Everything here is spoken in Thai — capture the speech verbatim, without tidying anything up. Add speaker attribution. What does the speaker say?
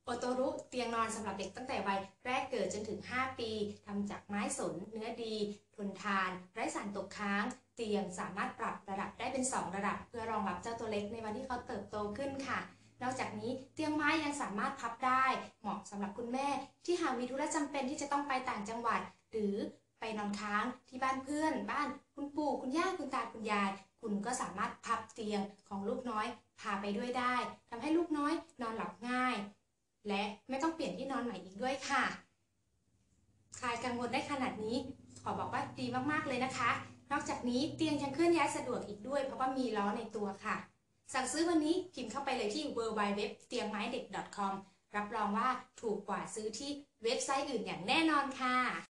Speaker 1: โอโตรุเตียงนอนสำหรับเด็กตั้งแต่วัยแรกเกิดจนถึงห้าปีทำจากไม้สนเนื้อดีทนทานไร้สารตกค้างเตียงสามารถปรับระดับได้เป็นสองระดับเพื่อรองรับเจ้าตัวเล็กในวันที่เขาเติบโตขึ้นค่ะนอกจากนี้เตียงไม้ยังสามารถพับได้เหมาะสำหรับคุณแม่ที่หากมีธุระจำเป็นที่จะต้องไปต่างจังหวัดหรือไปนอนค้างที่บ้านเพื่อนบ้านคุณปู่คุณย่าคุณตาคุณยายคุณก็สามารถพับเตียงของลูกน้อยพาไปด้วยได้ทำให้ลูกน้อยนอนหลับง่ายและไม่ต้องเปลี่ยนที่นอนใหม่อีกด้วยค่ะคลายกังวลได้ขนาดนี้ขอบอกว่าดีมากๆเลยนะคะนอกจากนี้เตียงยังเคลื่อนย้ายสะดวกอีกด้วยเพราะว่ามีล้อในตัวค่ะสั่งซื้อวันนี้พิมพ์เข้าไปเลยที่ ดับเบิลยู ดับเบิลยู ดับเบิลยู ดอท เตียงไม้เด็ก ดอท คอม รับรองว่าถูกกว่าซื้อที่เว็บไซต์อื่นอย่างแน่นอนค่ะ